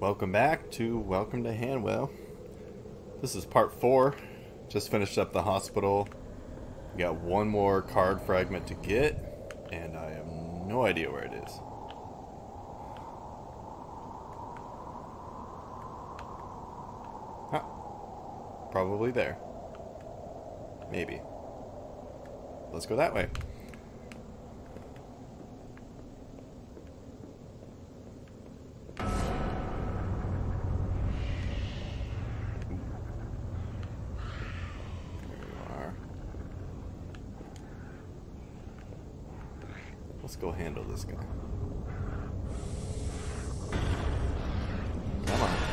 Welcome back to Welcome to Hanwell. This is part 4. Just finished up the hospital. We got one more card fragment to get, and I have no idea where it is. Ah, probably there. Maybe. Let's go that way. Let's go handle this guy. Come on.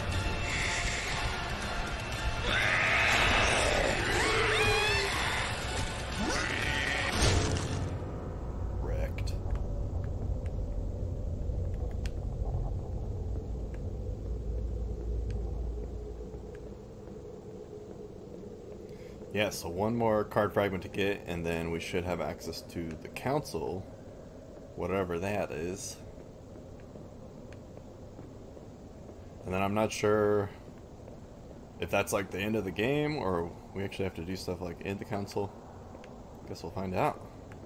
Wrecked. Yeah, so one more card fragment to get, and then we should have access to the council. Whatever that is. And then I'm not sure if that's like the end of the game or we actually have to do stuff like in the council. Guess we'll find out.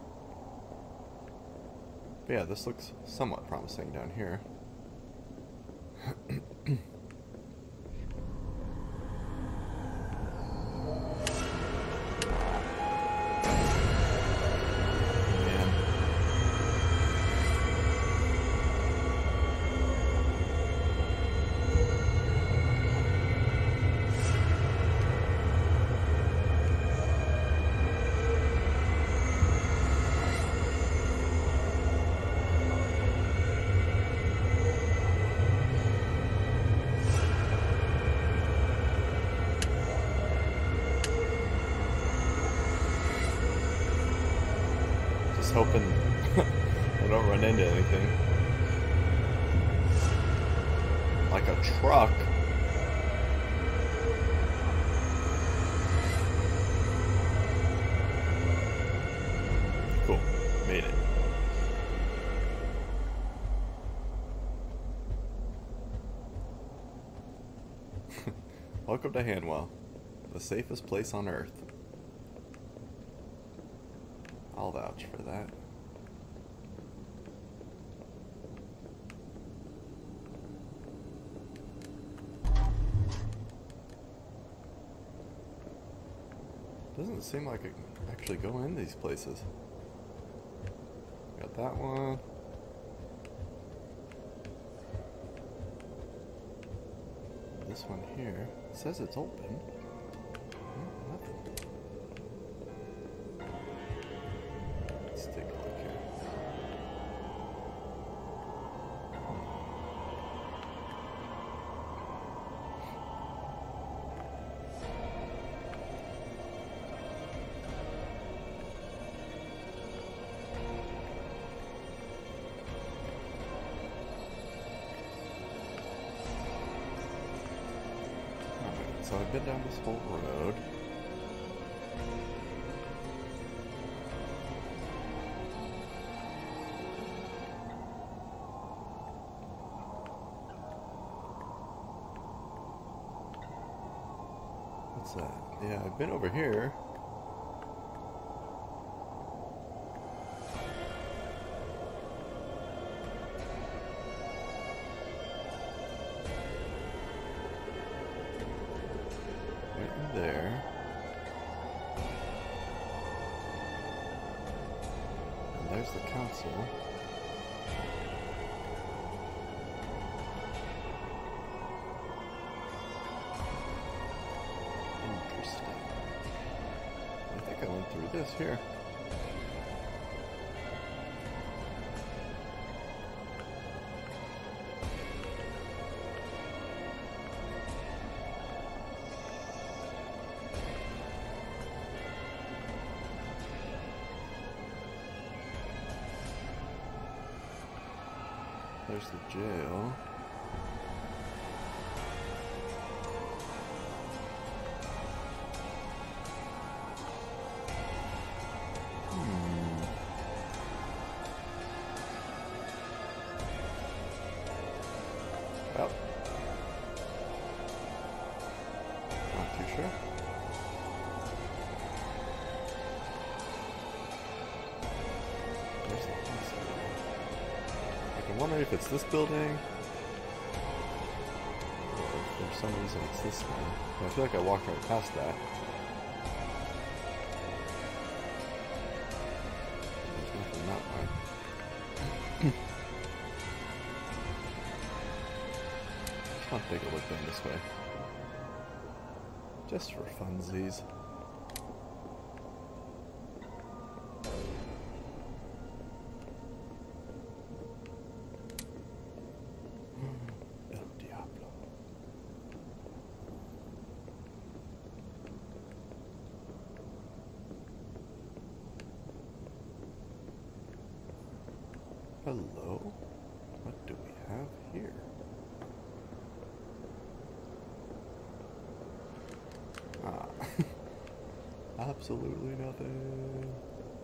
But yeah, this looks somewhat promising down here. Hoping I don't run into anything. Like a truck. Cool. Made it. Welcome to Hanwell, the safest place on Earth. I'll vouch for that. Doesn't seem like it can actually go in these places. Got that one. This one here. It says it's open. Nothing. Let's take a look here. Alright, so I've been down this whole road. What's that? Yeah, I've been over here. Right in there. And there's the council. Interesting. I think I went through this here. There's the jail. Well, memory if it's this building. Or if for some reason it's this one. But I feel like I walked right past that. There's nothing that way. I'll take a look down this way. Just for funsies. El Diablo. Hello? What do we have here? Absolutely nothing.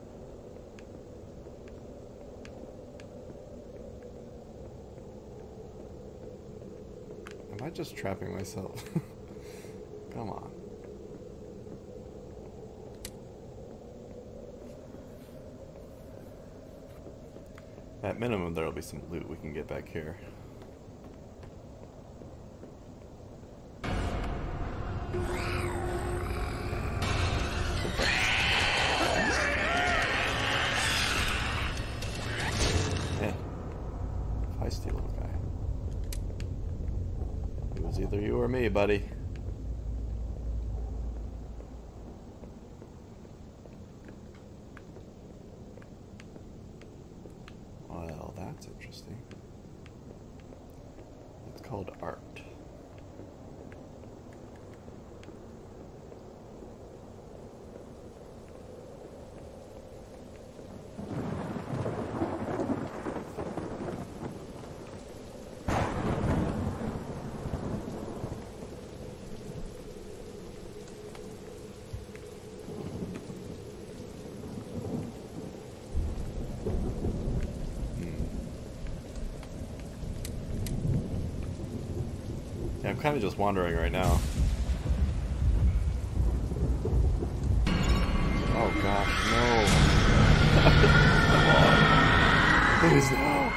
Am I just trapping myself? Come on. At minimum, there'll be some loot we can get back here. Feisty little guy. It was either you or me, buddy. Well, that's interesting. It's called art. Yeah, I'm kind of just wandering right now. Oh gosh, no. Come on. Please, no.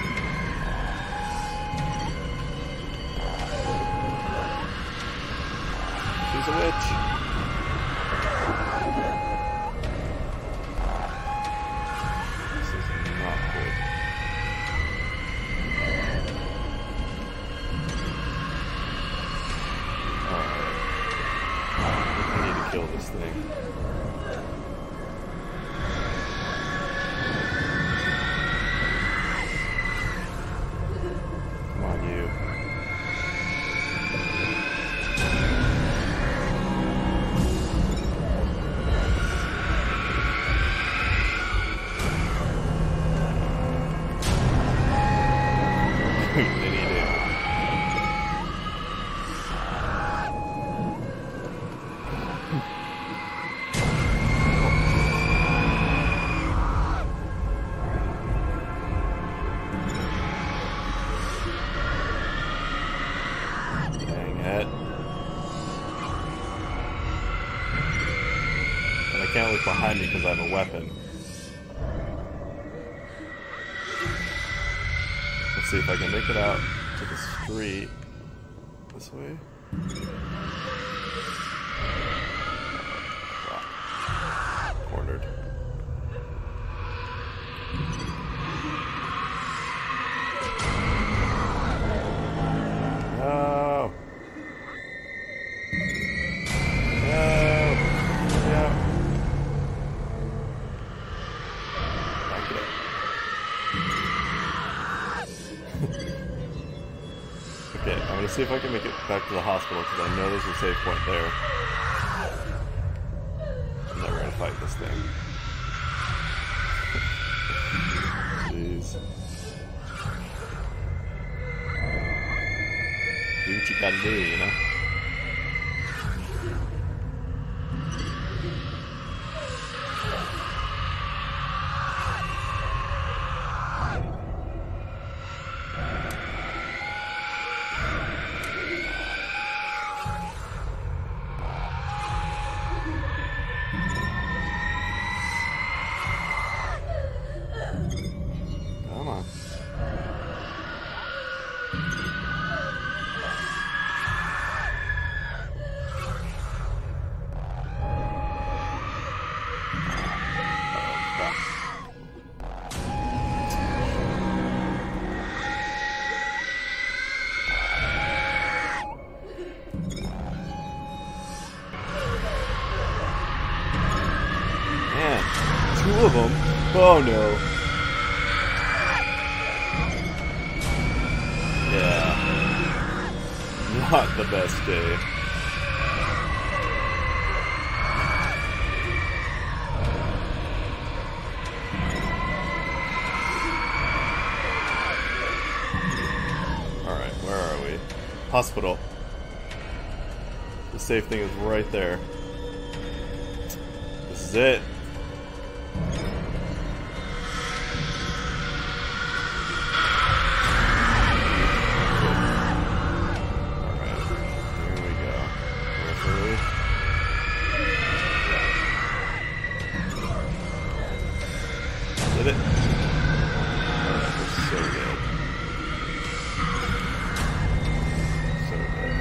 She's a witch. This is not good. Kill this thing. Come on, you. They need it. I can't look behind me because I have a weapon. Let's see if I can make it out to the street. This way? Cornered. No! Okay, I'm gonna see if I can make it back to the hospital because I know there's a safe point there. And then we're gonna fight this thing. Jeez. Do what you gotta do, you know? Come on. Two of them? Oh no. Yeah. Not the best day. Alright, where are we? Hospital. The safe thing is right there. This is it. Did it? Oh, that was so good. So good.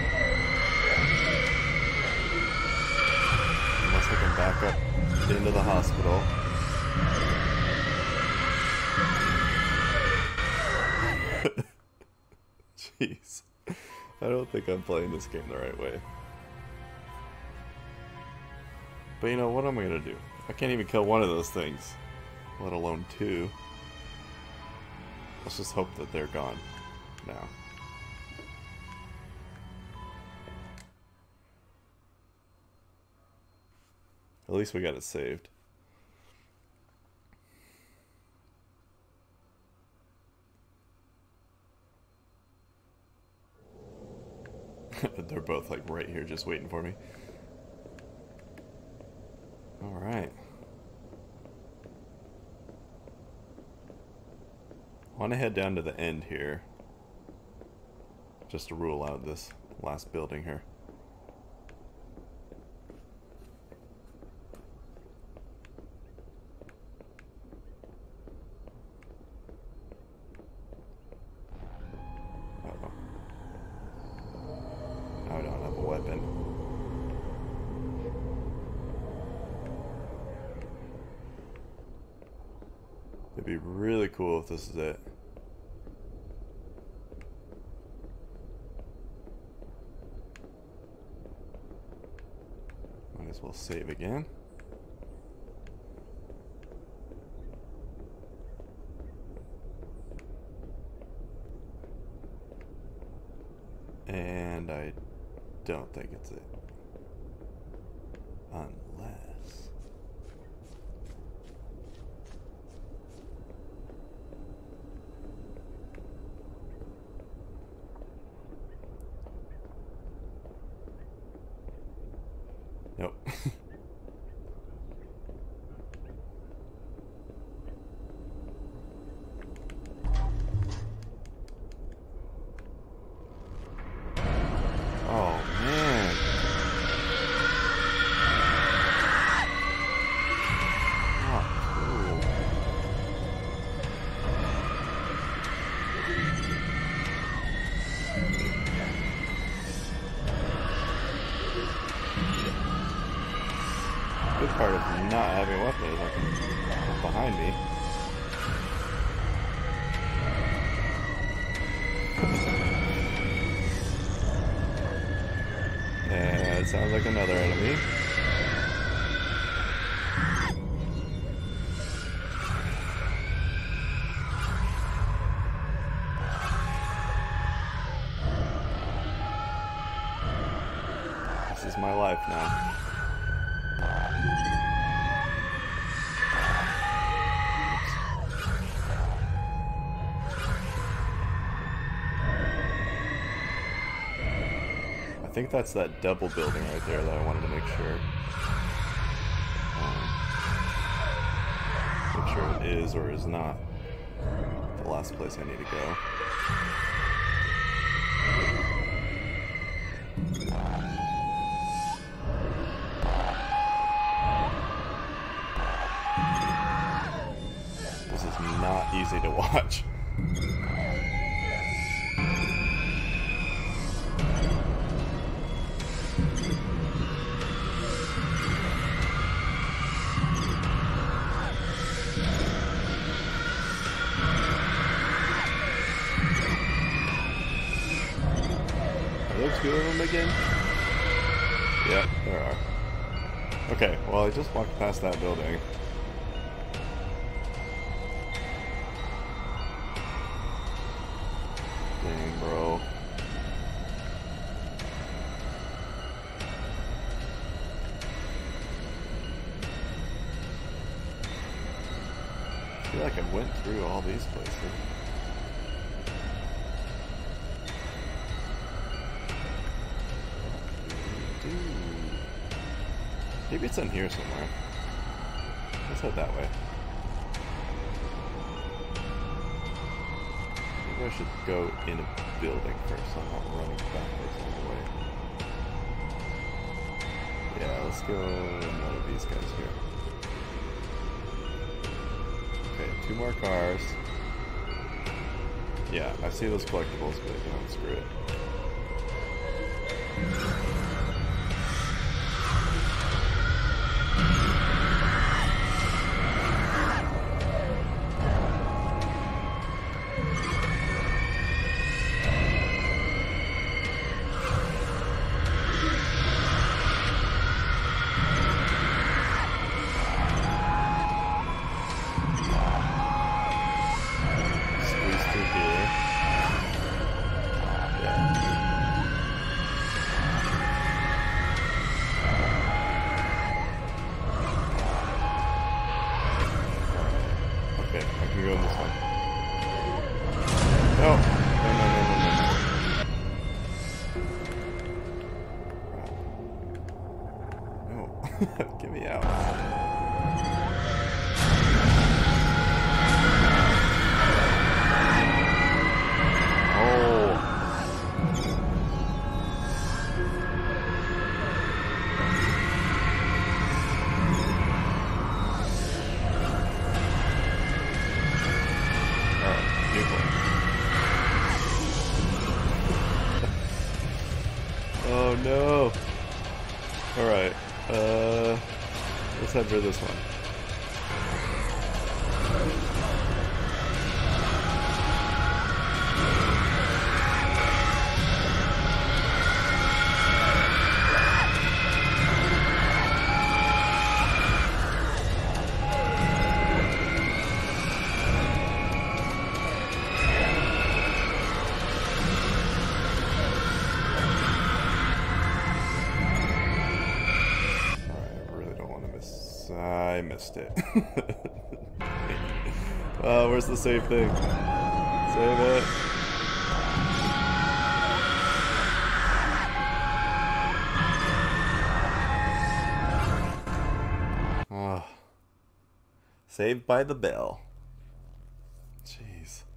Unless we can back up into the hospital. Jeez. I don't think I'm playing this game the right way. But you know, what am I gonna do? I can't even kill one of those things. Let alone two. Let's just hope that they're gone now. At least we got it saved. They're both like right here just waiting for me. Alright. I want to head down to the end here, just to rule out this last building here. Uh-oh. Now I don't have a weapon. It'd be really cool if this is it. Might as well save again. And I don't think it's it. Unless... Nope. Oh, man. Not cool. Good part of not having a weapon is I can look behind me. And it sounds like another enemy. This is my life now. I think that's that double building right there that I wanted to make sure. Make sure it is or is not the last place I need to go. This is not easy to watch. there two of them again? Yep, there are. Okay, well I just walked past that building. Dang, bro. I feel like I went through all these places. Maybe it's in here somewhere. Let's head that way. Maybe I should go in a building first so I'm not running backwards all the way. Yeah, let's go in one of these guys here. Okay, two more cars. Yeah, I see those collectibles, but you know, screw it. Get me out. Oh. Alright, new one. Oh no. Alright. Let's head for this one. I missed it. Where's the save thing? Save it. Oh. Saved by the bell. Jeez.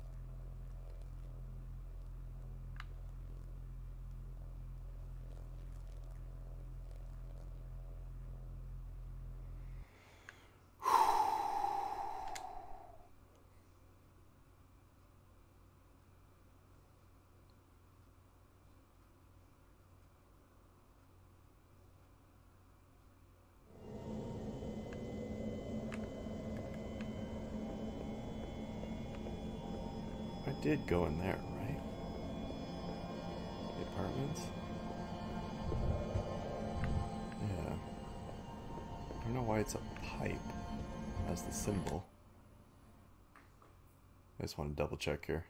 I did go in there, right? The apartments? Yeah. I don't know why it's a pipe as the symbol. I just want to double check here.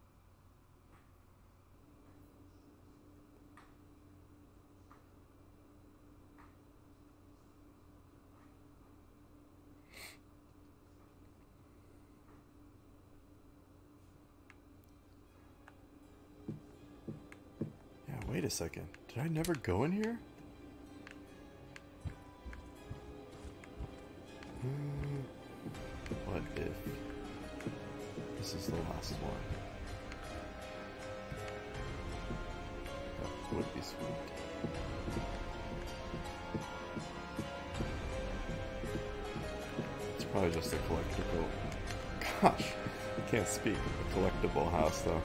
Wait a second. Did I never go in here? What if this is the last one? That would be sweet. It's probably just a collectible. Gosh, I can't speak. A collectible house, though.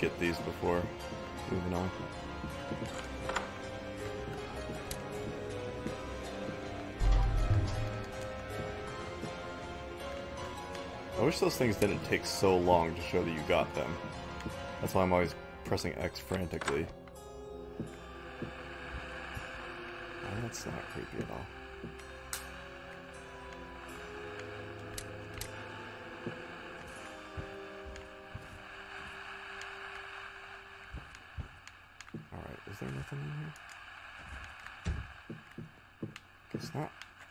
get these before moving on. I wish those things didn't take so long to show that you got them. That's why I'm always pressing X frantically. Oh, that's not creepy at all. Alright, is there nothing in here? Guess not.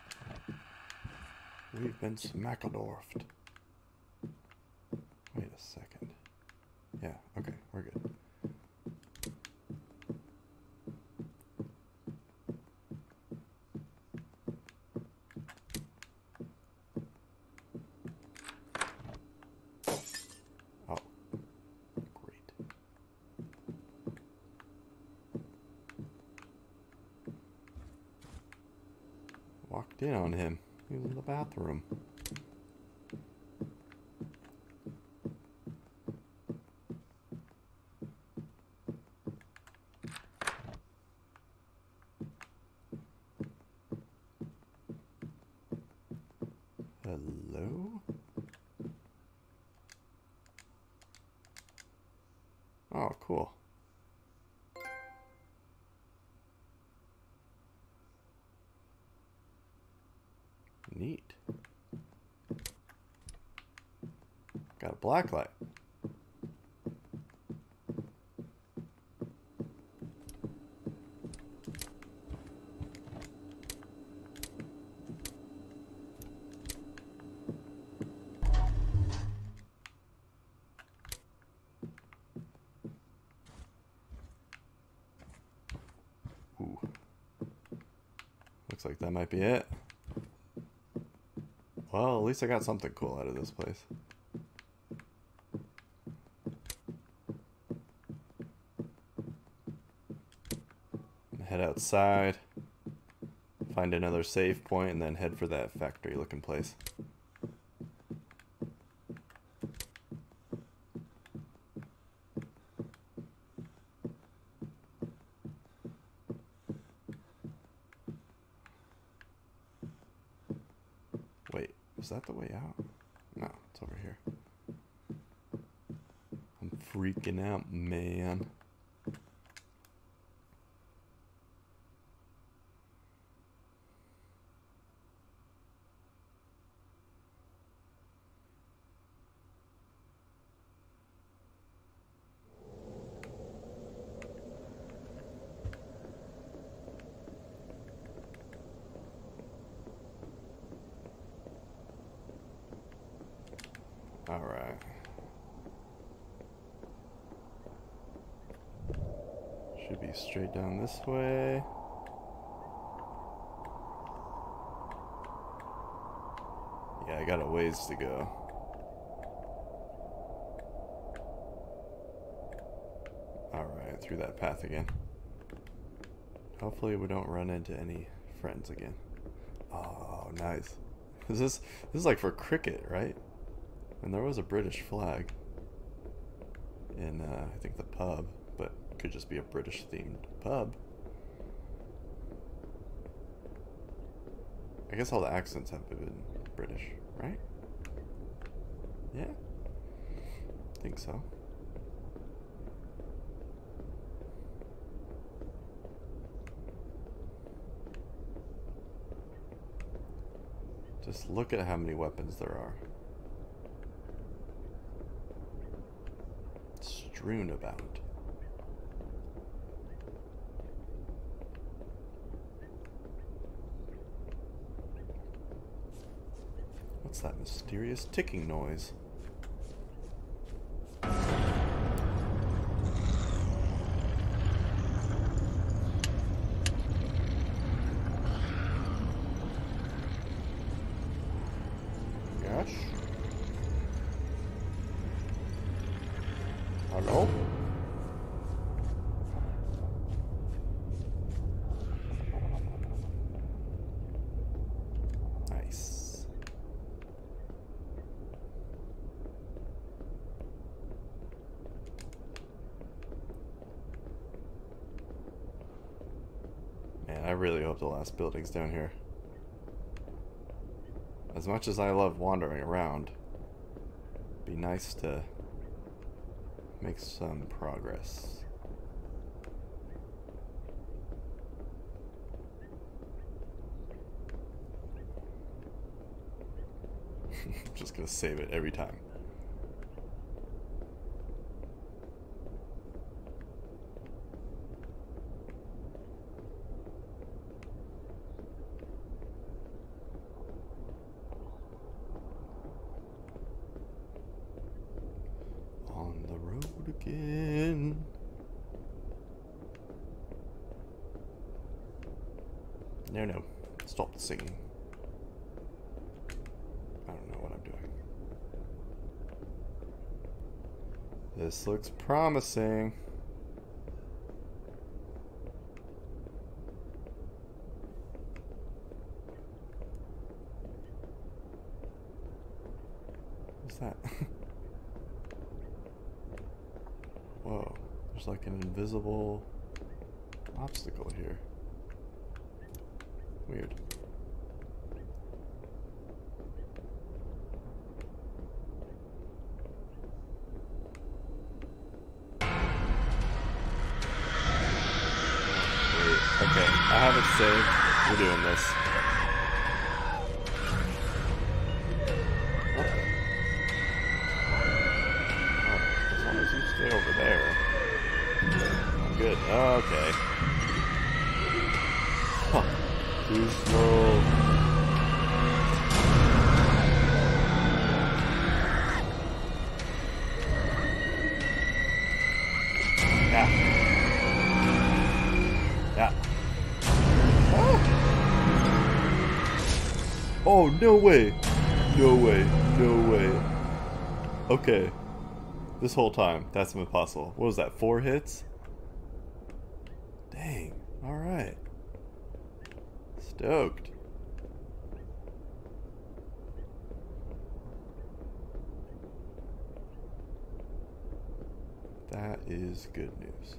We've been smackledorfed. Wait a second. Yeah, okay, we're good. Oh, great. Walked in on him. He was in the bathroom. Hello? Oh, cool. Neat. Got a blacklight. Ooh. Looks like that might be it. Well, at least I got something cool out of this place. Head outside, find another save point, and then head for that factory looking place. Wait, is that the way out? No, it's over here. I'm freaking out, man. Alright. Should be straight down this way. Yeah, I got a ways to go. Alright, through that path again. Hopefully we don't run into any friends again. Oh, nice. This is like for cricket, right? And there was a British flag in, I think, the pub, but it could just be a British-themed pub. I guess all the accents have been British, right? Yeah? I think so. Just look at how many weapons there are. Strewn about. What's that mysterious ticking noise? Yes? Hello? Nice. really hope the last building's down here. As much as I love wandering around, it'd be nice to make some progress. I'm just gonna save it every time. On the road again. No, stop the singing. I don't know what I'm doing. This looks promising. What's that? Whoa, there's like an invisible obstacle here. Weird. Okay, I have it saved. We're doing this. What the? Oh, as long as you stay over there, I'm good. Okay. Huh. Too slow. Yeah. Yeah. Oh, no way. No way. No way. Okay. This whole time, that's impossible. What was that, 4 hits? Dang. Alright. Stoked. That is good news.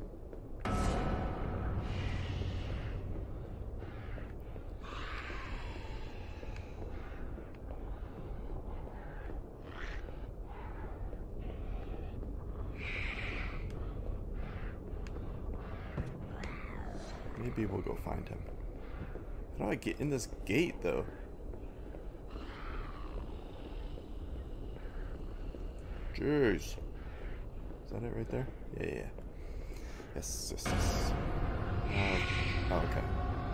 Maybe we'll go find him. How do I get in this gate, though? Jeez. Is that it right there? Yeah, yeah. Yes, yes, yes. Oh, okay.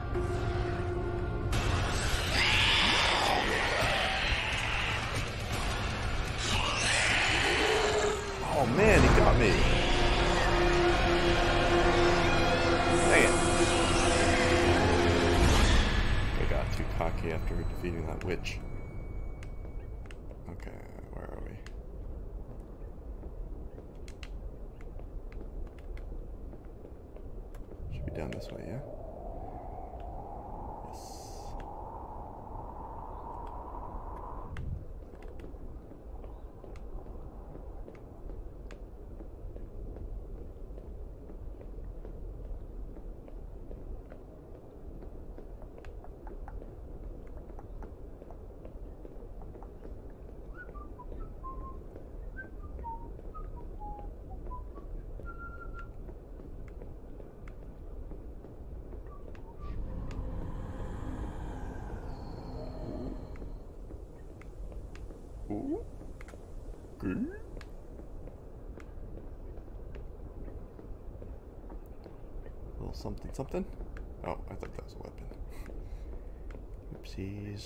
Oh, man, he got me. Dang it. Too cocky after defeating that witch. Okay, where are we? Should be down this way, yeah? Yes. Ooh. Good. Little something something. Oh, I thought that was a weapon. Oopsies.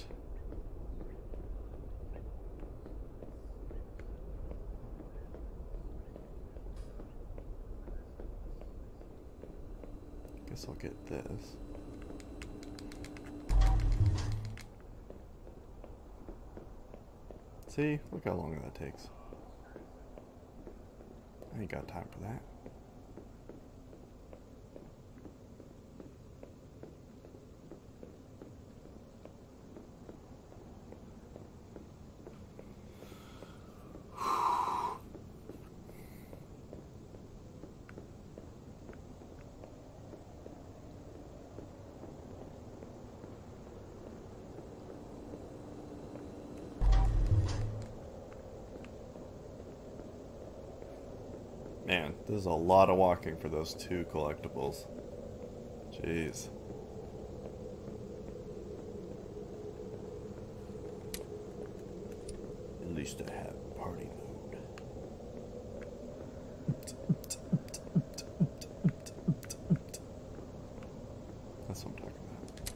Guess I'll get this. See? Look how long that takes. I ain't got time for that. Man, this is a lot of walking for those 2 collectibles. Jeez. At least I have party mode. That's what I'm talking about.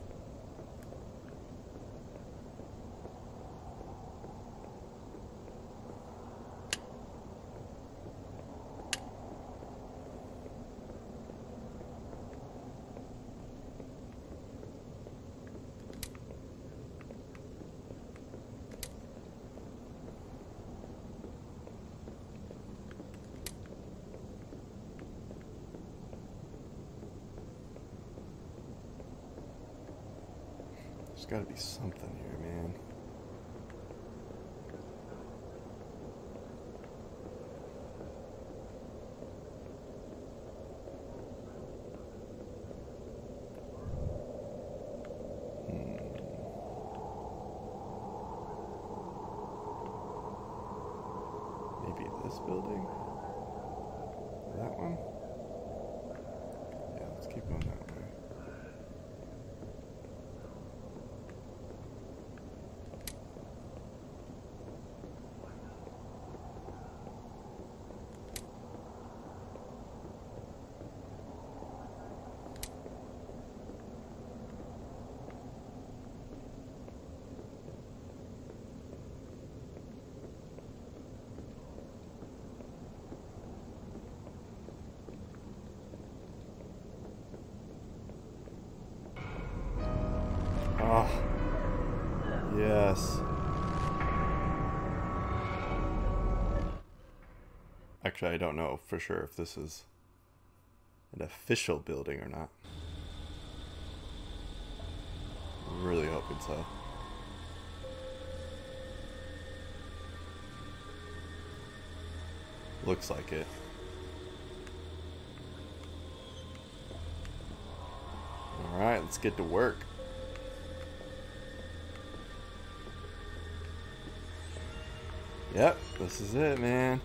There's gotta be something here, man. Maybe this building? That one? Yeah, let's keep going that way. Oh, yes. Actually, I don't know for sure if this is an official building or not. I'm really hoping so. Looks like it. Alright, let's get to work. Yep, this is it, man.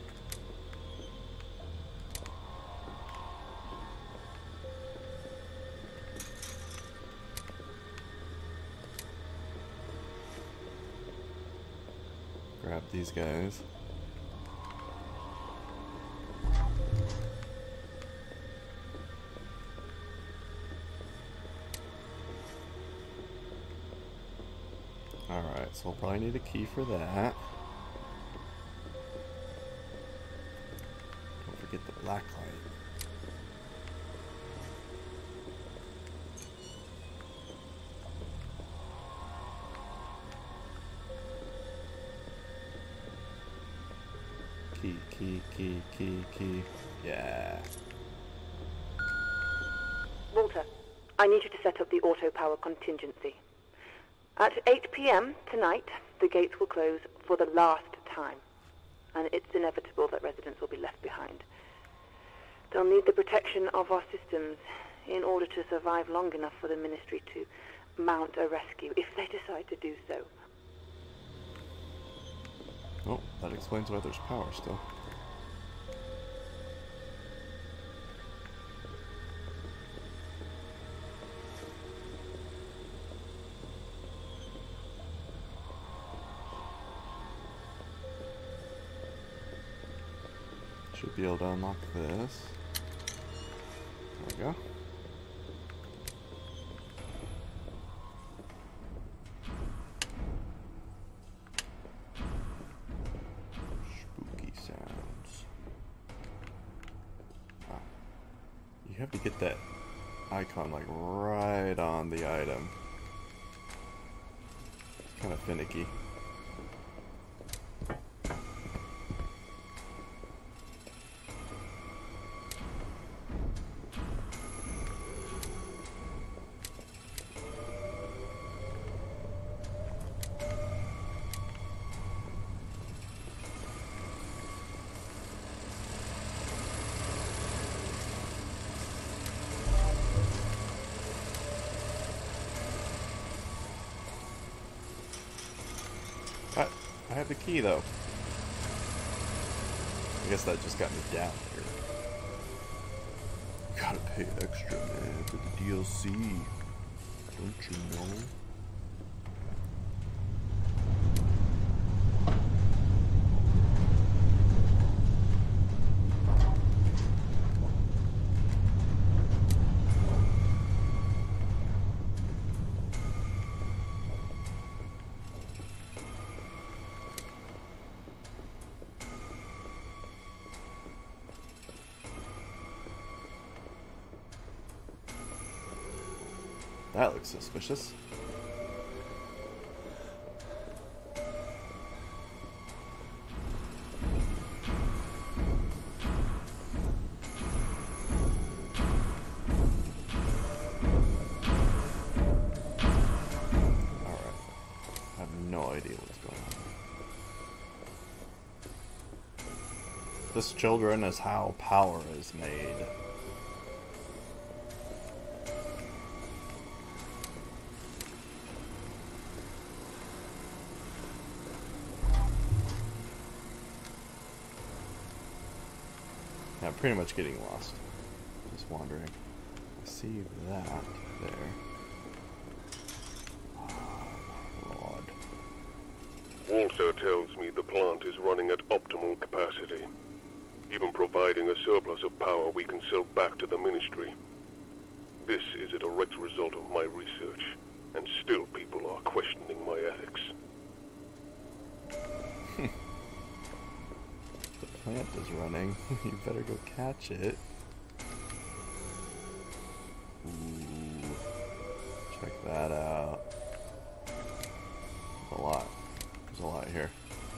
Grab these guys. Alright, so we'll probably need a key for that. Don't forget the black light. Key. Yeah. Walter, I need you to set up the auto power contingency. At 8 p.m. tonight, the gates will close for the last time, and it's inevitable that residents will be left behind. They'll need the protection of our systems in order to survive long enough for the Ministry to mount a rescue, if they decide to do so. Oh, that explains why there's power still. Should be able to unlock this. There we go. Spooky sounds. Ah. You have to get that icon like right on the item. Kind of finicky. I have the key though. I guess that just got me down here. gotta pay extra, man, for the DLC. Don't you know? That looks suspicious. Alright. I have no idea what's going on. This, children, is how power is made. I'm pretty much getting lost. Just wandering. I see that there. Oh, Lord. Walter tells me the plant is running at optimal capacity, even providing a surplus of power we can sell back to the Ministry. This is a direct result of my research, and still people are questioning my ethics. The plant is running. You better go catch it. Ooh. Check that out. There's a lot. There's a lot here.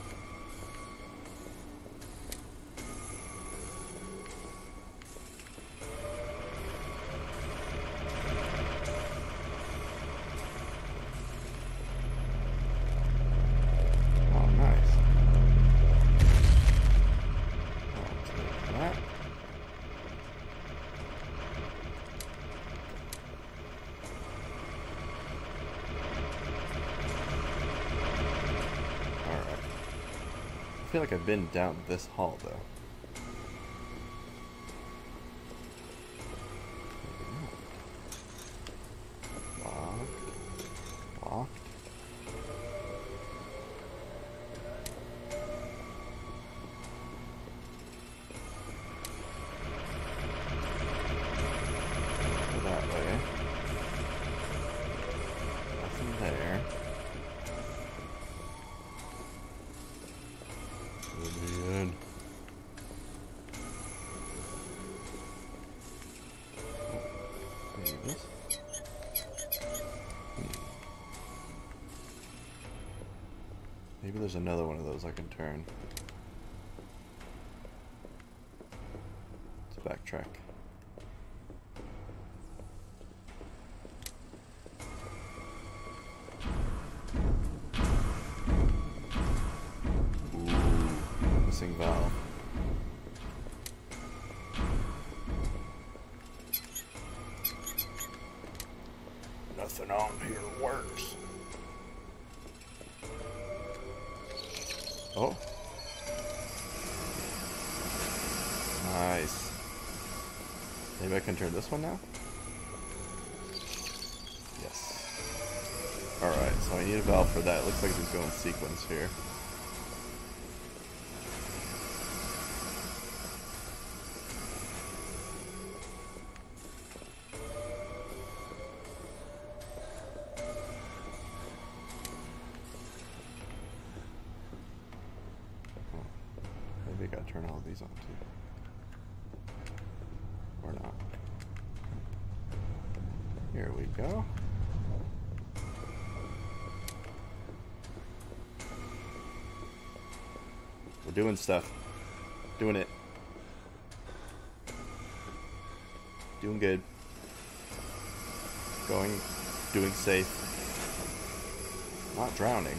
I feel like I've been down this hall though. Locked. Locked. Go that way. Nothing there. Man. Maybe this? Maybe there's another one of those I can turn. Let's backtrack. Valve. Nothing on here works. Oh. Nice. Maybe I can turn this one now? Yes. Alright, so I need a valve for that. It looks like it's going sequence here. Maybe I gotta turn all of these on too. Or not. Here we go. We're doing stuff. Doing it. Doing good. Doing safe. Not drowning.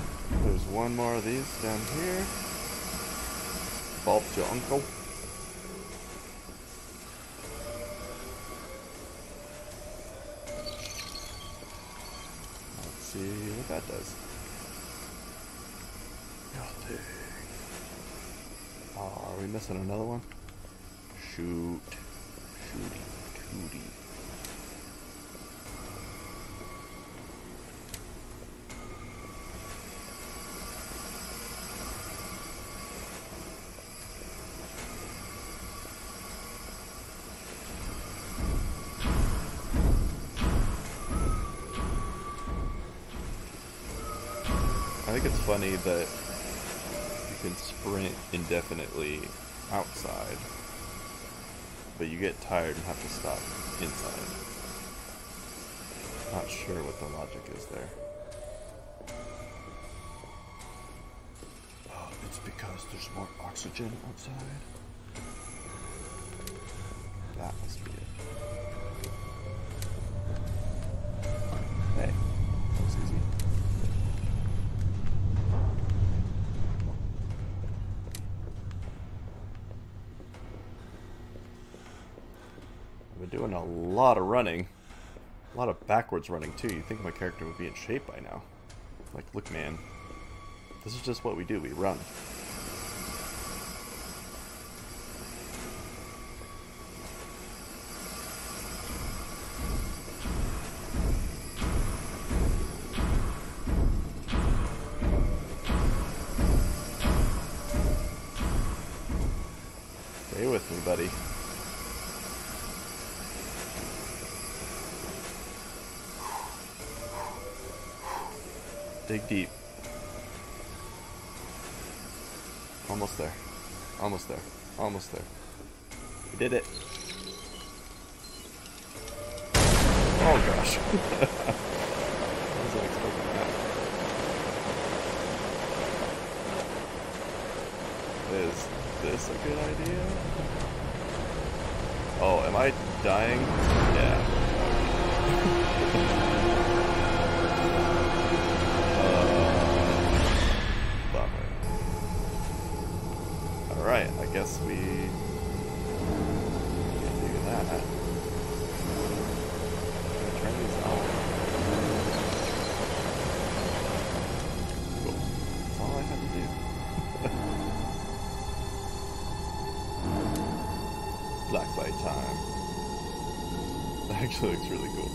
One more of these down here. Bob to Uncle. see what that does. Nothing. Oh, are we missing another one? Shoot. Shooty. Tooty. I think it's funny that you can sprint indefinitely outside, but you get tired and have to stop inside. Not sure what the logic is there. Oh, it's because there's more oxygen outside. That must be it. Hey, that was easy. I've been doing a lot of running. A lot of backwards running too. You'd think my character would be in shape by now. Like, look man, this is just what we do, we run. Stay with me, buddy. Dig deep. Almost there. Almost there. Almost there. We did it. Oh gosh. I wasn't expecting that. Is this a good idea? Oh, am I dying? Yeah. Alright, I guess we can do that. Turn these off. Cool. That's all I had to do. Blacklight time. That actually looks really cool.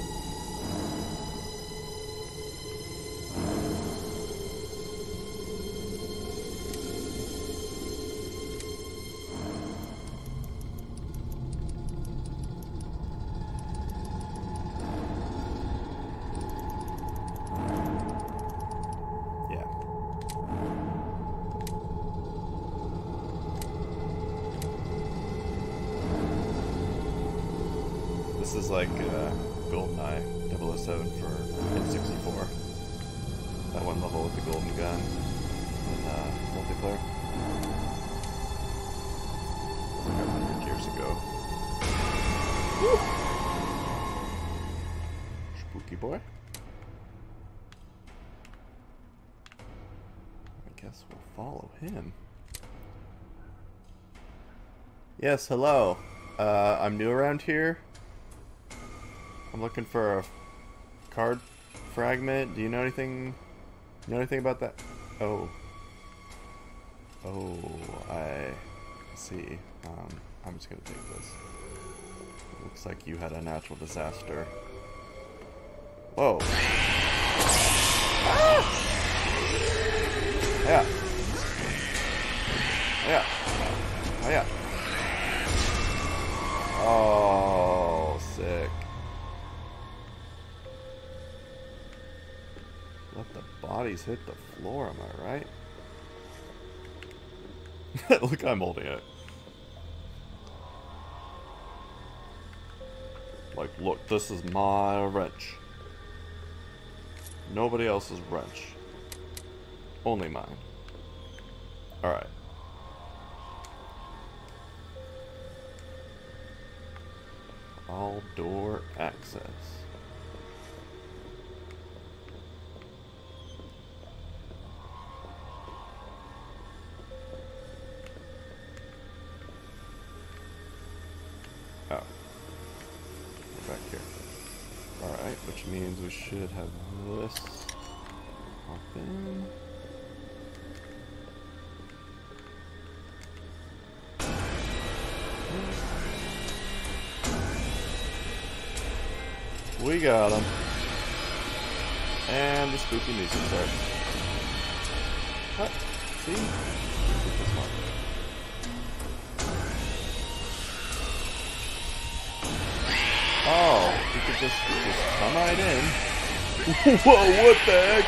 This is like GoldenEye 007 for N64. That one level with the golden gun in multiplayer. Like 100 years ago. Woo! Spooky boy. I guess we'll follow him. Yes, hello. I'm new around here. I'm looking for a card fragment. Do you know anything? You know anything about that? Oh. Oh, I see. I'm just gonna take this. Looks like you had a natural disaster. Whoa. Ah! Yeah. Yeah. Oh, yeah. Oh, sick. Let the bodies hit the floor, am I right? Look, I'm holding it. Like, look, this is my wrench. Nobody else's wrench. Only mine. Alright. All door access. Oh. We're back here. Alright, which means we should have this We got him. And the spooky music starts. What? See? Get this one. Oh, you could just come right in. Whoa, what the heck?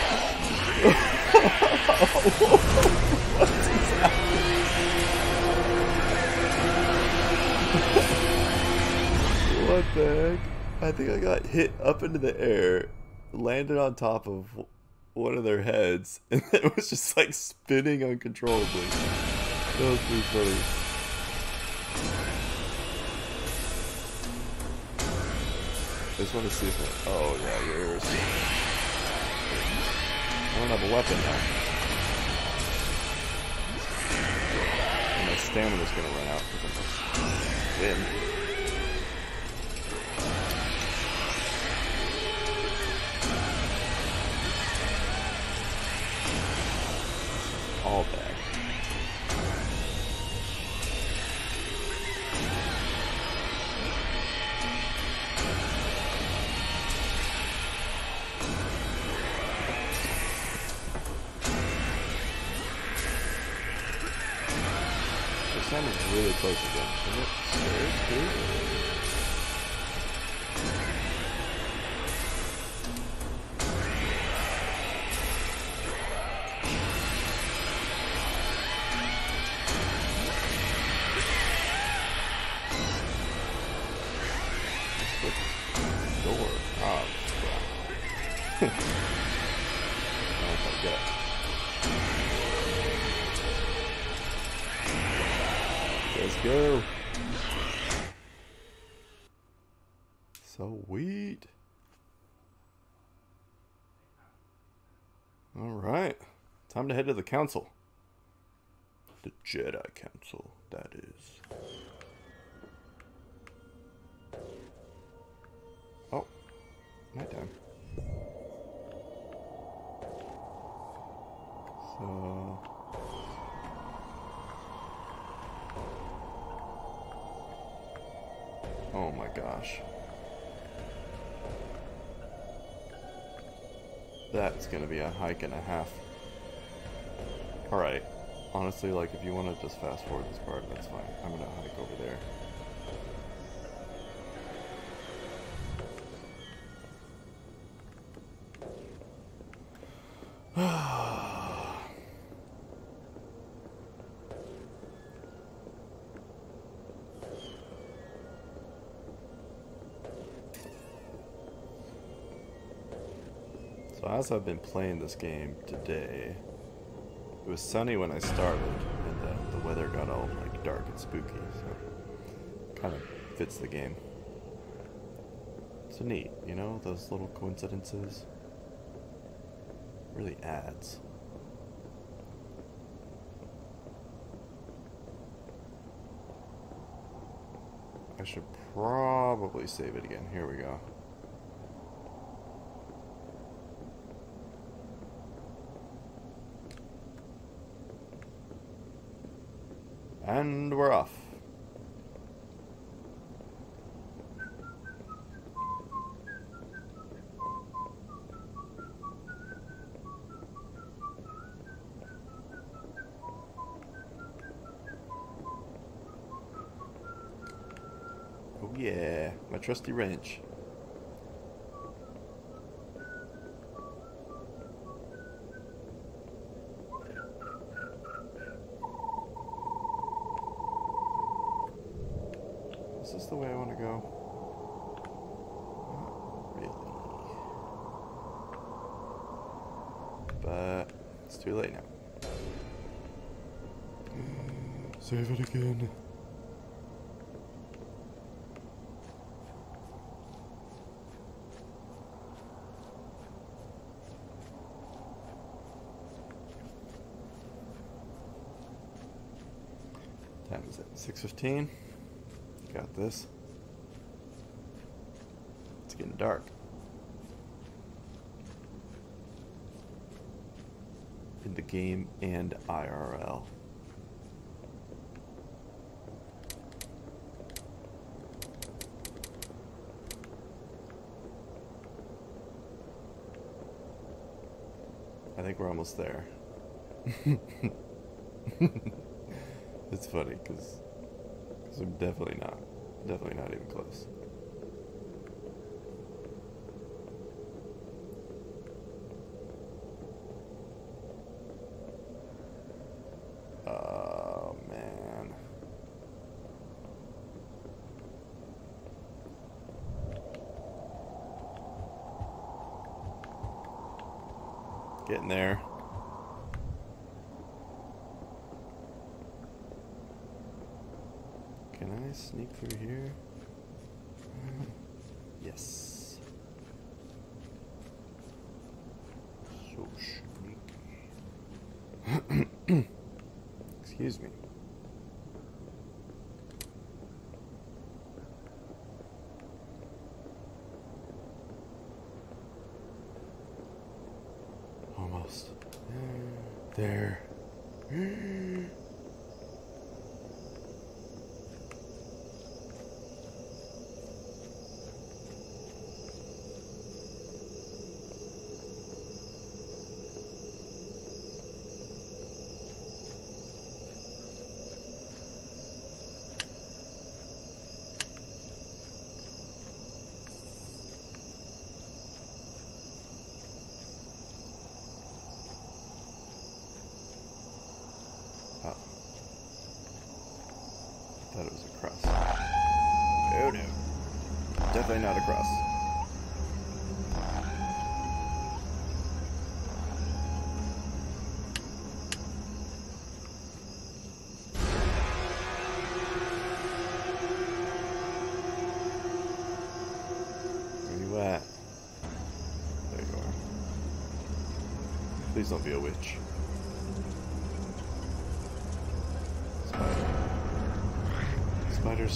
What is happening? What the heck? I think I got hit up into the air, landed on top of one of their heads, and it was just like spinning uncontrollably. That was pretty funny. I just want to see if it... Oh, yeah, yours. I don't have a weapon now. And my stamina's going to run out because I'm win. All back. This time is really close again. Isn't it? Stairs too? Door. Oh, crap. I don't know if I get it. Let's go. Sweet. Alright. Time to head to the council. The Jedi Council, that is. Oh, nighttime. So... Oh my gosh. That's gonna be a hike and a half. Alright. Honestly, like, if you want to just fast forward this part, that's fine. I'm gonna hike over there. So as I've been playing this game today, it was sunny when I started, and then the weather got all like dark and spooky, so kind of fits the game. So neat, you know, those little coincidences really adds. I should probably save it again. Here we go. And we're off. Oh yeah, my trusty wrench. Is this the way I want to go? Not really. But it's too late now. Save it again. Time is it? 6:15. Got this. It's getting dark. In the game and IRL. I think we're almost there. It's funny because I'm definitely not even close. Oh man. Getting there. Can I sneak through here? Yes. So sneaky. Excuse me. Almost. There. Oh. Thought it was across. Oh no. Definitely not across. Where you at? There you are. Please don't be a witch. Spiders.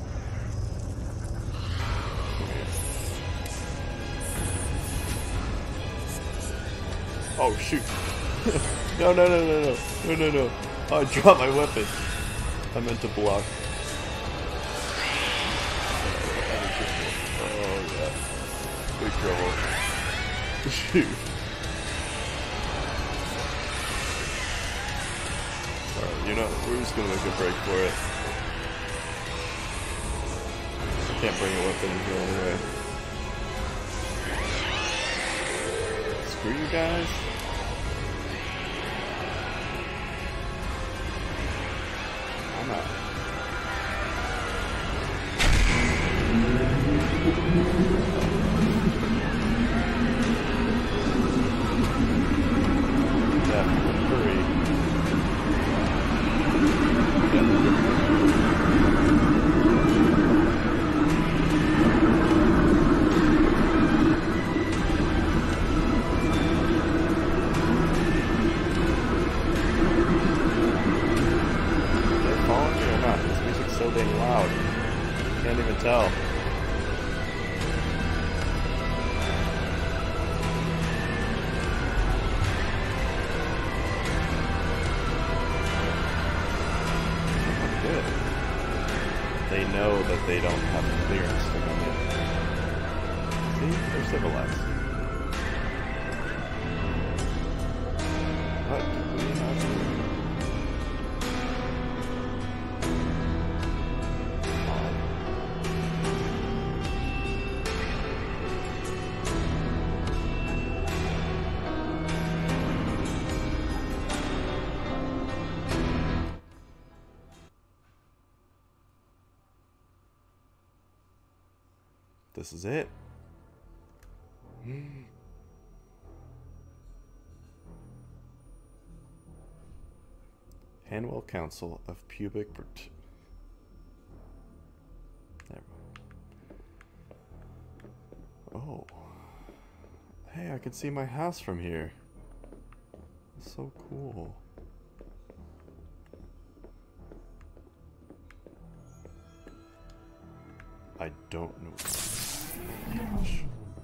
Oh shoot! No! Oh, I dropped my weapon. I meant to block. Oh yeah. Big trouble. Shoot. Alright, you know, we're just gonna make a break for it. Can't bring a weapon here anyway. Screw you guys. I'm out. Yeah, hurry. So dang loud. Can't even tell. Good. They know that they don't have clearance to come in. See? They're civilized. What do we have here? This is it. Hanwell Council of Pubic There. Oh. Hey, I can see my house from here. So cool. I don't know. Oh gosh.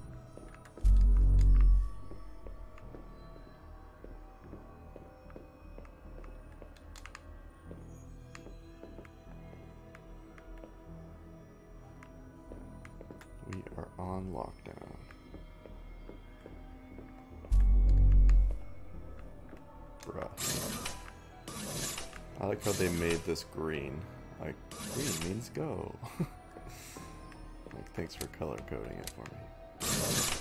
We are on lockdown. for us. I like how they made this green. Like, green means go. Like, thanks for color coding it for me.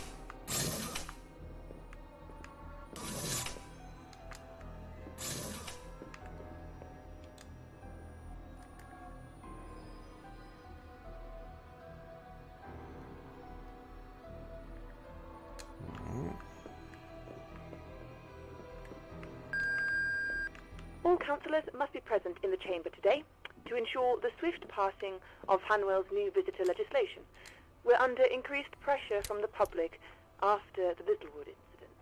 All councillors must be present in the chamber today to ensure the swift passing of Hanwell's new visitor legislation. We're under increased pressure from the public after the Littlewood incident.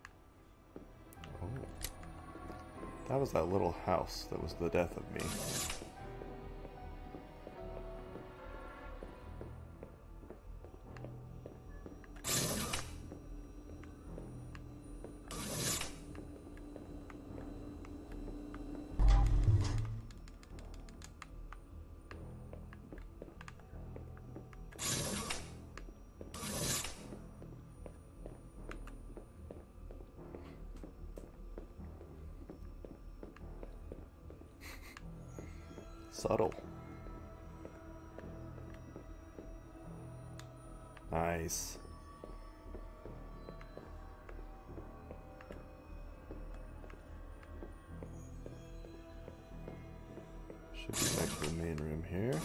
Oh. That was that little house that was the death of me. Subtle. Nice. Should be back to the main room here.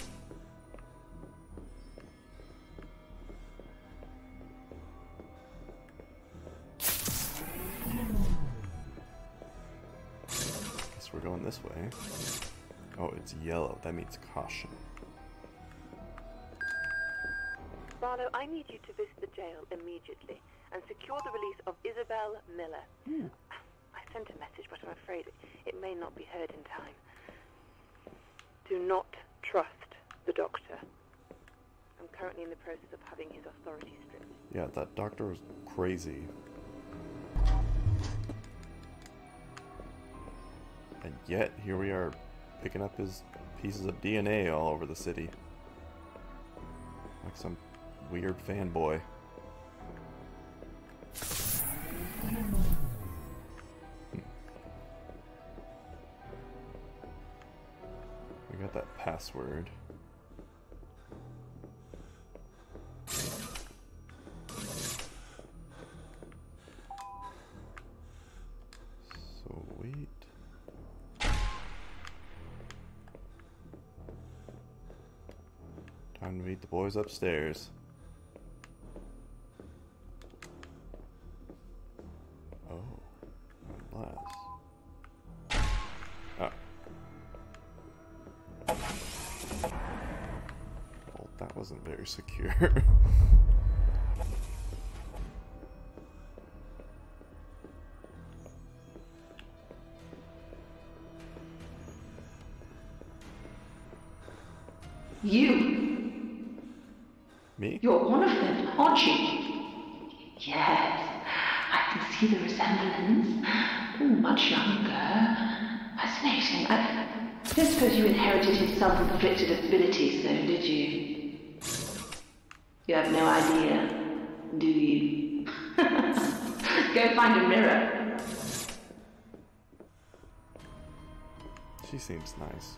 Guess we're going this way. Oh, it's yellow. That means caution. Barlow, I need you to visit the jail immediately and secure the release of Isabel Miller. I sent a message, but I'm afraid it may not be heard in time. Do not trust the doctor. I'm currently in the process of having his authority stripped. Yeah, that doctor was crazy. And yet, here we are, picking up his pieces of DNA all over the city. Like some weird fanboy. We got that password. Sweet. Time to meet the boys upstairs. Oh, unless. Oh. Well, that wasn't very secure. You? Me? You're one of them, aren't you? Yes, I can see the resemblance. Oh, much younger. Fascinating. I don't suppose you inherited his self-inflicted abilities, though, did you? You have no idea, do you? Go find a mirror. She seems nice.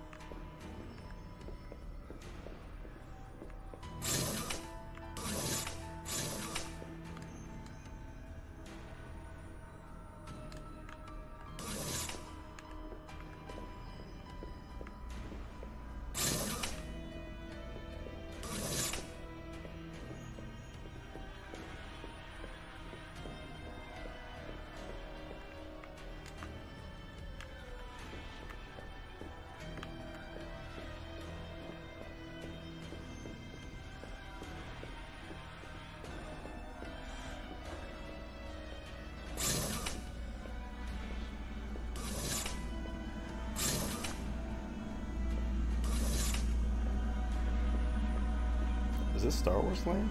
Is this Star Wars land?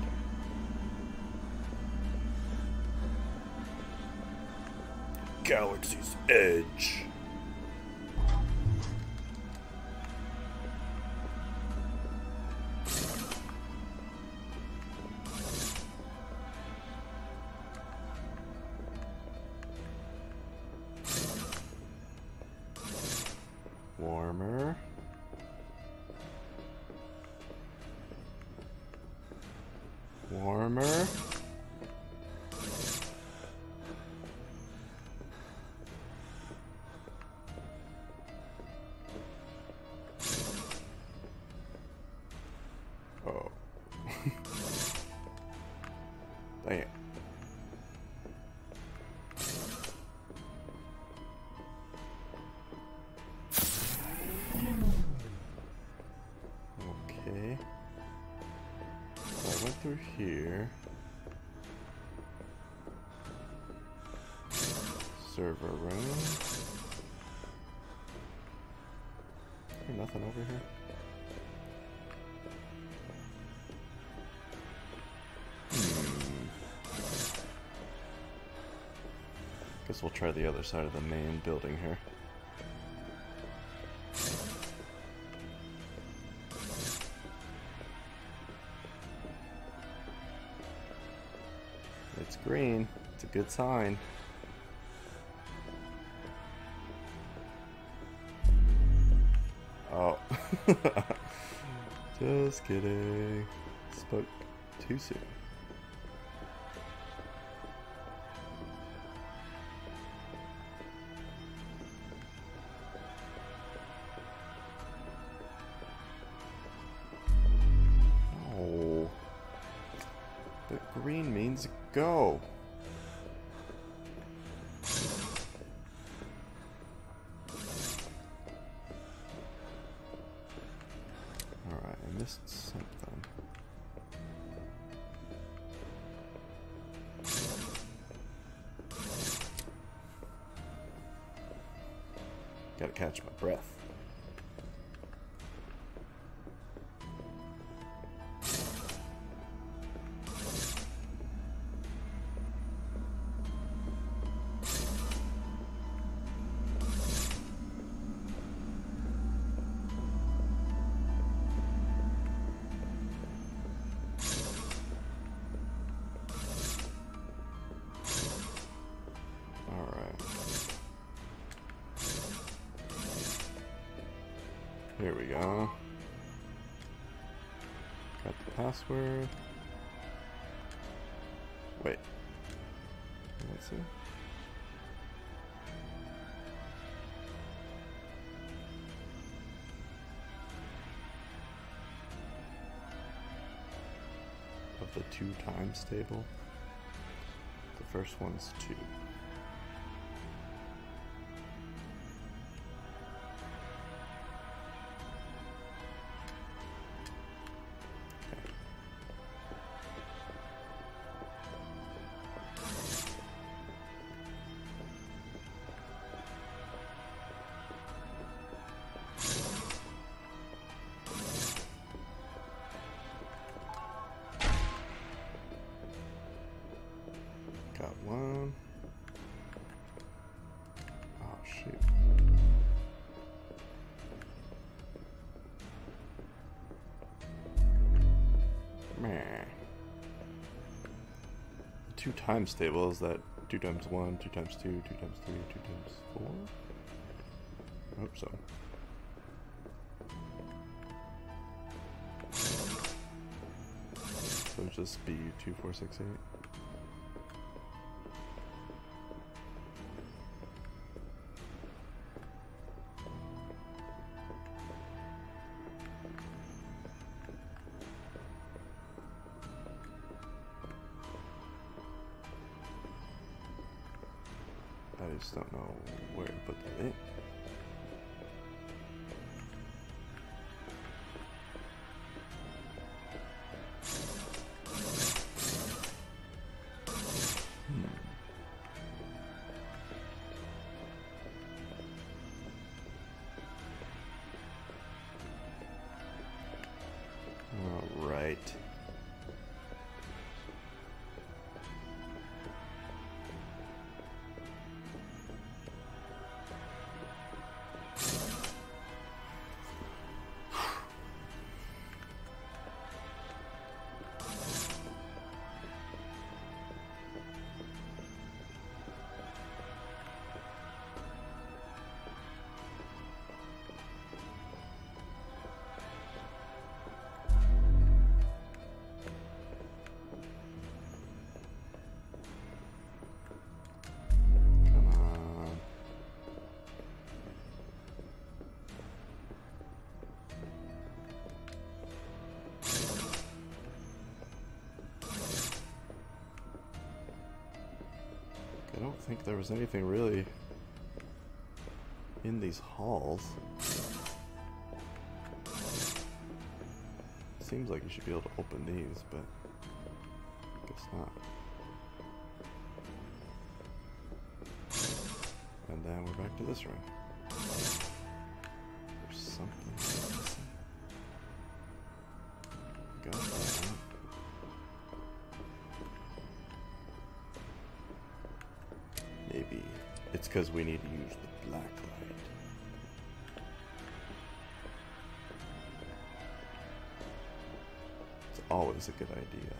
Galaxy's Edge. here. Server room. Is there nothing over here? Guess we'll try the other side of the main building here. It's green. It's a good sign. Oh. Just kidding. Spoke too soon. But green means go. Alright, I missed something. Gotta catch my breath. Here we go. Got the password. Wait. Let's see. Of the 2 times table. The first one's 2. Got one. Oh, shoot. Meh. The 2 times table is that 2 times 1, 2 times 2, 2 times 3, 2 times 4? I hope so. So it'll just be 2, 4, 6, 8. I just don't know where to put that in. All right. I don't think there was anything really in these halls. Seems like you should be able to open these, but Guess not. And then we're back to this room. There's something missing. Got that. Maybe it's because we need to use the black light. It's always a good idea.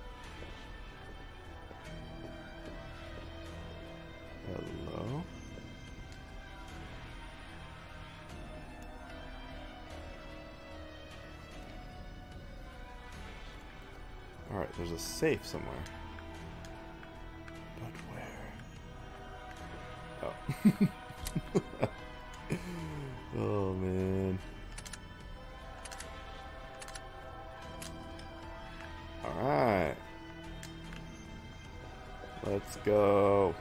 Hello? Alright, there's a safe somewhere. But where? Oh. Oh man. Alright. Let's go.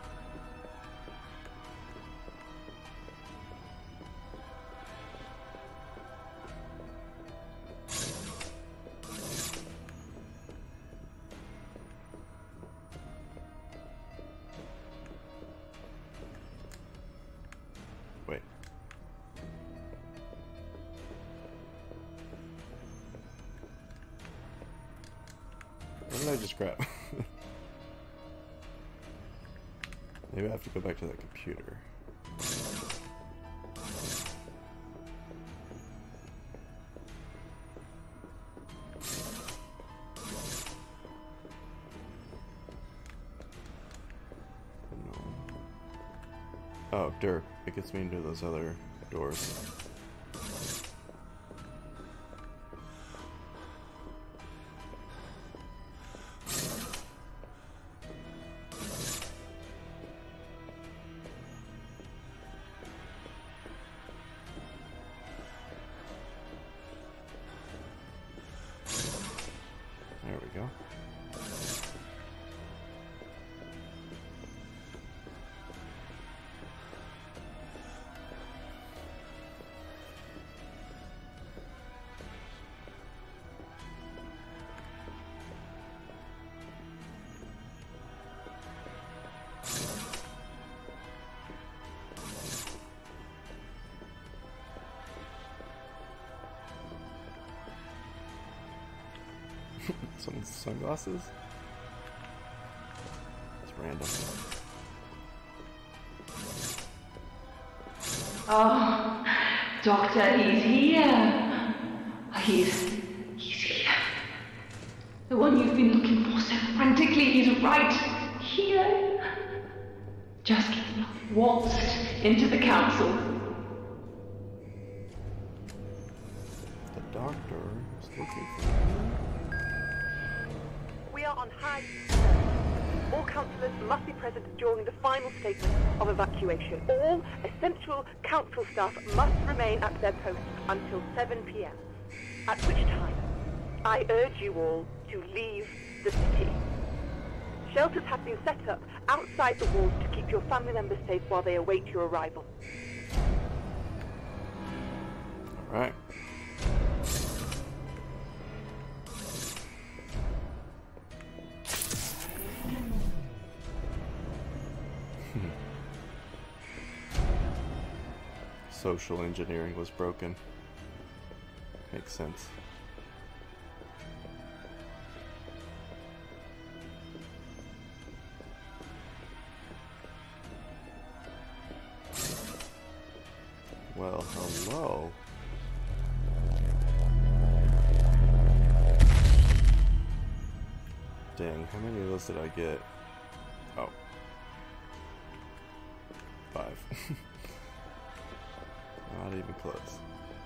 Wait. What did I just grab? Maybe I have to go back to that computer. No. Oh, dirt. It gets me into those other doors. There we go. Someone's sunglasses? It's random. Oh, Doctor, he's here. He's here. The one you've been looking for so frantically, he's right here. Just waltzed into the council. The doctor is looking for me. We are on high. All councillors must be present during the final statement of evacuation. All essential council staff must remain at their posts until 7 p.m. At which time, I urge you all to leave the city. Shelters have been set up outside the walls to keep your family members safe while they await your arrival. All right. Social engineering was broken. Makes sense. Well, hello. Dang, how many of those did I get? Oh. 5. Not even close.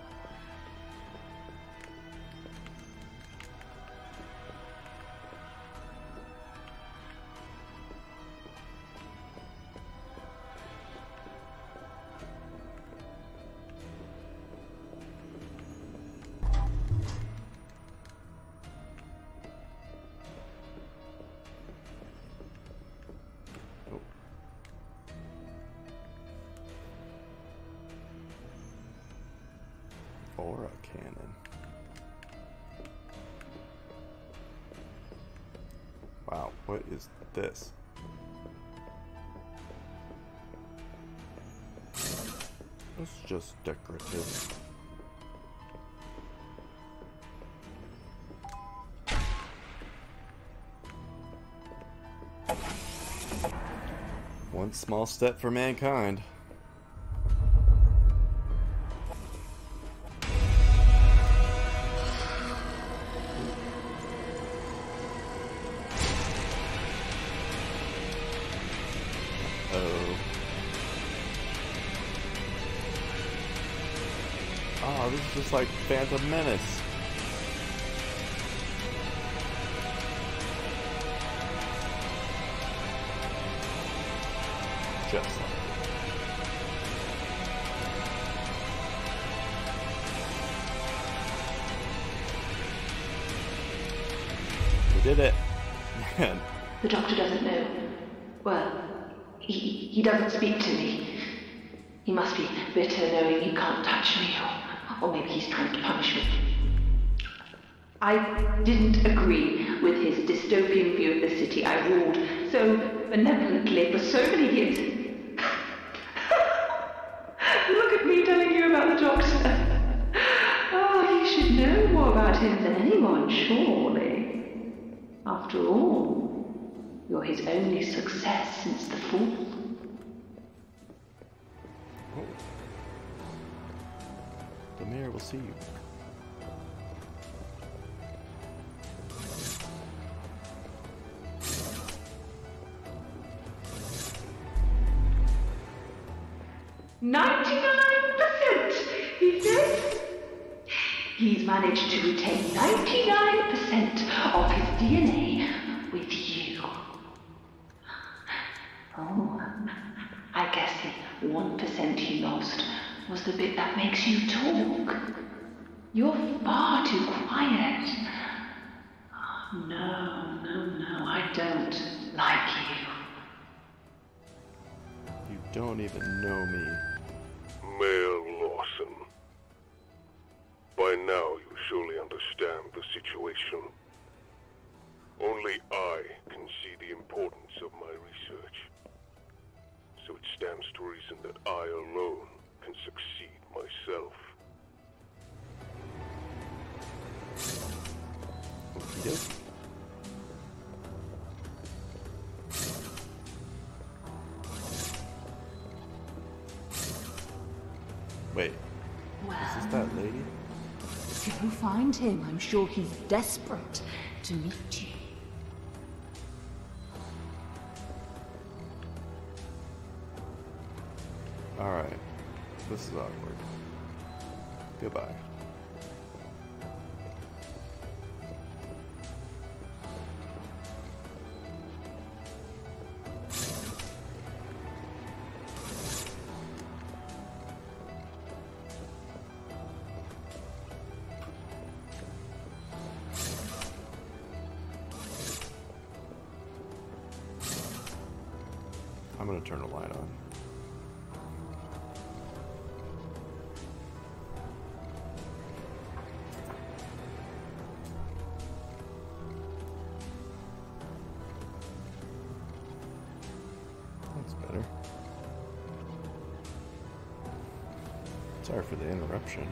Oh. Aura cannon. What is this? It's just decorative. One small step for mankind. Oh, this is just like Phantom Menace. Just like it. We did it. Man. The doctor doesn't know. Well, he doesn't speak to me. He must be bitter knowing he can't touch me, or maybe he's trying to punish me. I didn't agree with his dystopian view of the city I ruled so benevolently for so many years. Look at me telling you about the doctor. Oh, you should know more about him than anyone, surely. After all, you're his only success since the fall. Oh. The mayor will see you. "99%, he says. He's managed to retain 99% of his DNA with you. Oh, I guess the 1% he lost was the bit that makes you talk. You're far too quiet. No, I don't like you. You don't even know me. Mayor Lawson. By now you surely understand the situation. Only I can see the importance of my research. So it stands to reason that I alone can succeed myself. Okie dokie. Wait, is this that lady? Go find him. I'm sure he's desperate to meet you. Alright. This is awkward. Goodbye. I'm gonna turn the light on. That's better. Sorry for the interruption.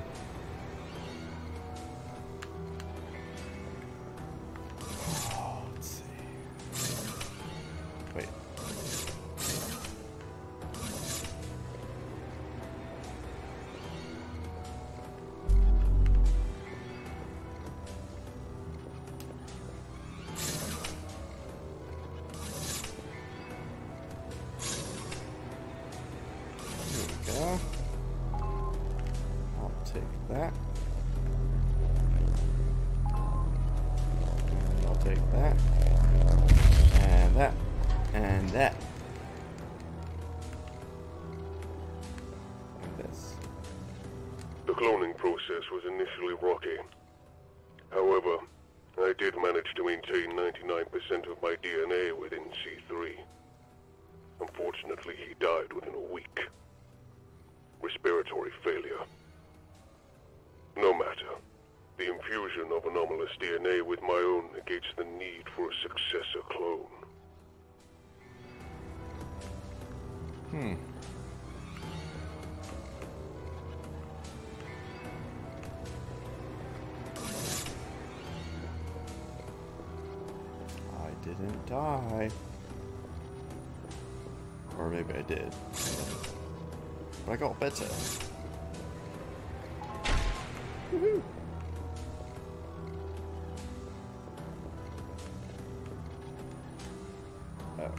Let's see. Wait. I'll take that. And I'll take that. And that. And that. And this. The cloning process was initially rocky. However, I did manage to maintain 99% of my DNA within C3. Unfortunately, he died within a week. Respiratory failure. No matter. The infusion of anomalous DNA with my own negates the need for a successor clone. I didn't die. Or maybe I did. But I got better. Woohoo! Oh.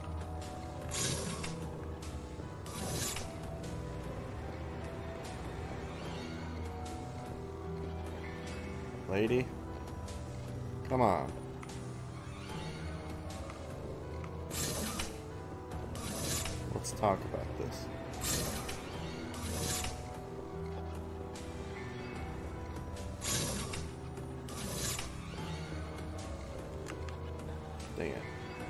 Lady? Come on. Let's talk about this. Dang it.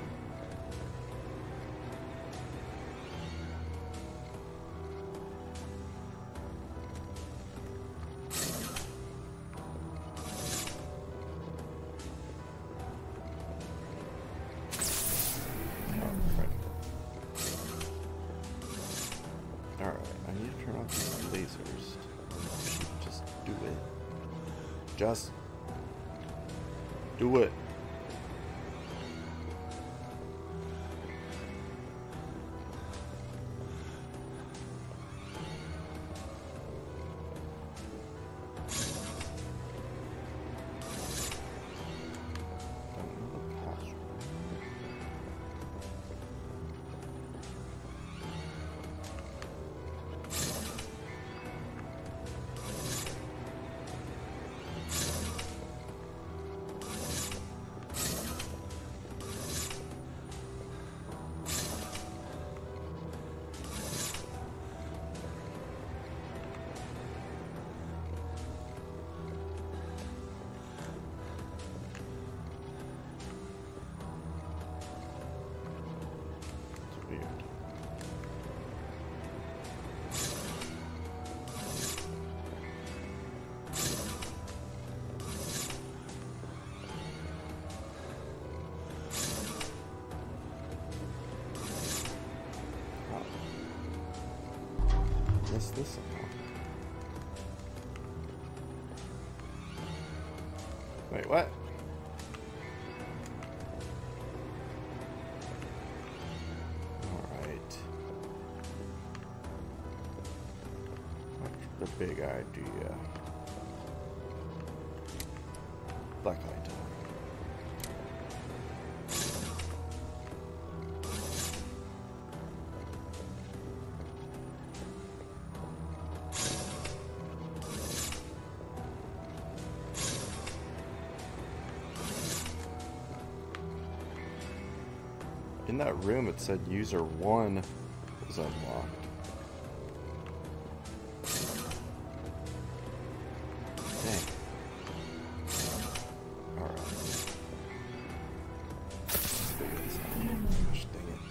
Alright, I need to turn off these lasers. Just do it. Just do it. This somehow. Wait, what? Alright. What's the big idea? Black light. In that room, it said user 1 was unlocked. Dang. Alright. Let's figure this out. Gosh, dang it.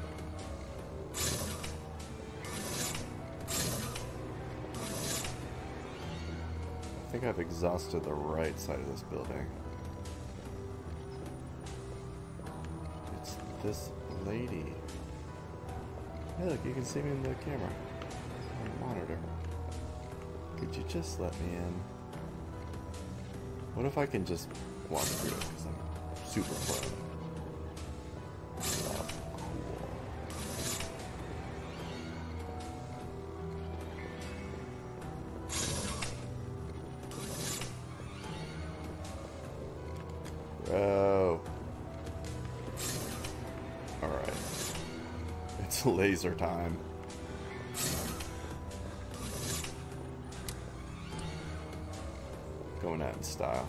I think I've exhausted the right side of this building. This lady. Hey, look, you can see me in the camera. On the monitor. Could you just let me in? What if I can just walk through it because I'm super close? Oh, cool. Bro. Alright. It's laser time. Going out in style.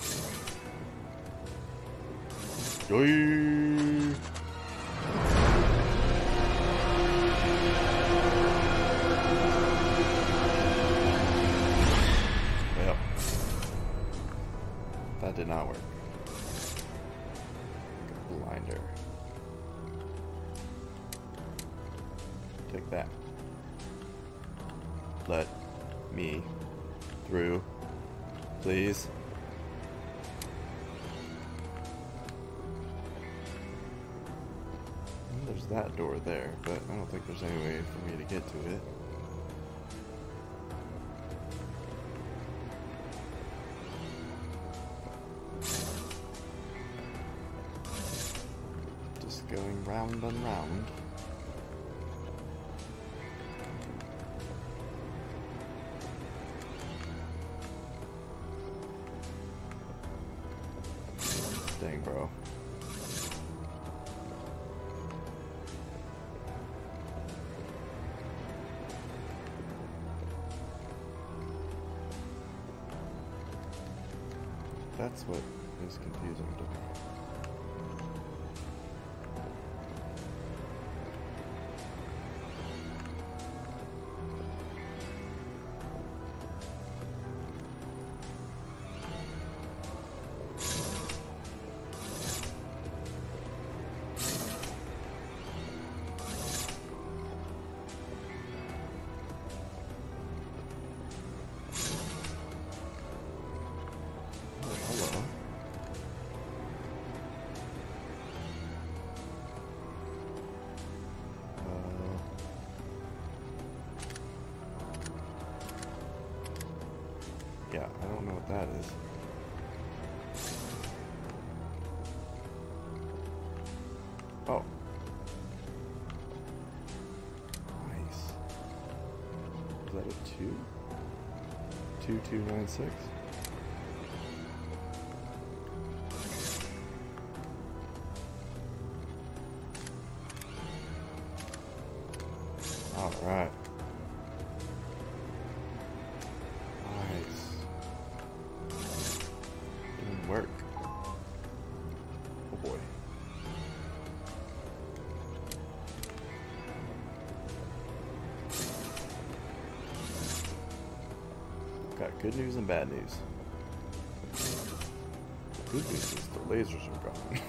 Yoy! Yep. That did not work. Blinder. Take that. Let me through, please. there's that door there, but I don't think there's any way for me to get to it. Just going round and round. Dang, bro. That's what is confusing to me. Hello. Yeah, I don't know what that is. Oh. Nice. Is that a 2? 2296? Alright. Nice. Didn't work. Oh boy. Got good news and bad news. Good news is the lasers are gone.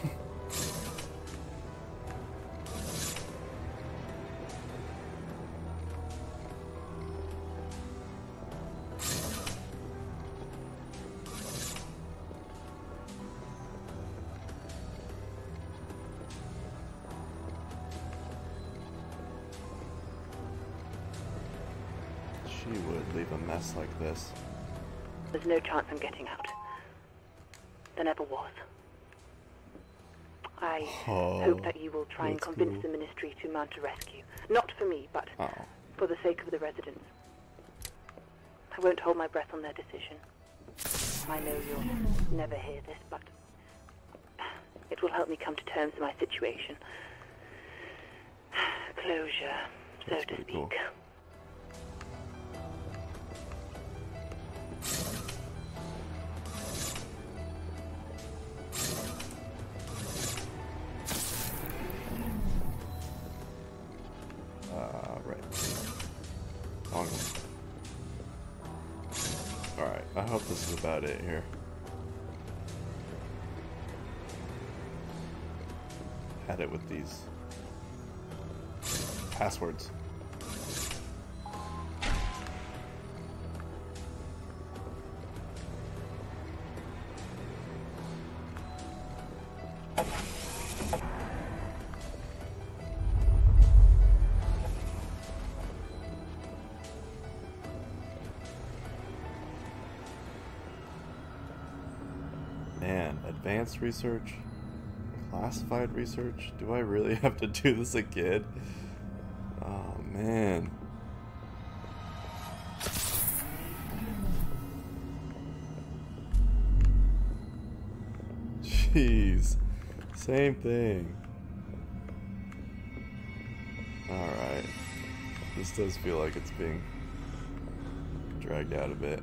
She would leave a mess like this. There's no chance I'm getting out. There never was. I hope that you will try and convince the Ministry to mount a rescue. Not for me, but for the sake of the residents. I won't hold my breath on their decision. I know you'll never hear this, but it will help me come to terms with my situation. Closure, so to speak. Cool. Right. Long one. Alright, I hope this is about it here. Had it with these passwords. Man, advanced research, classified research. Do I really have to do this again? Oh man. Jeez, same thing. Alright, this does feel like it's being dragged out a bit.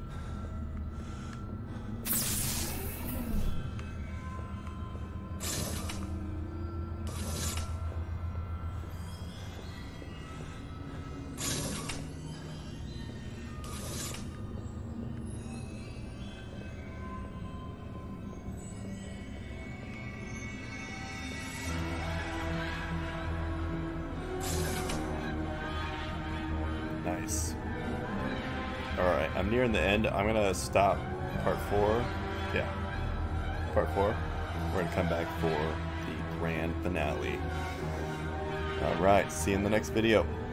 Nice. Alright, I'm nearing the end. I'm gonna stop part 4. Yeah. Part 4. We're gonna come back for the grand finale. Alright, see you in the next video.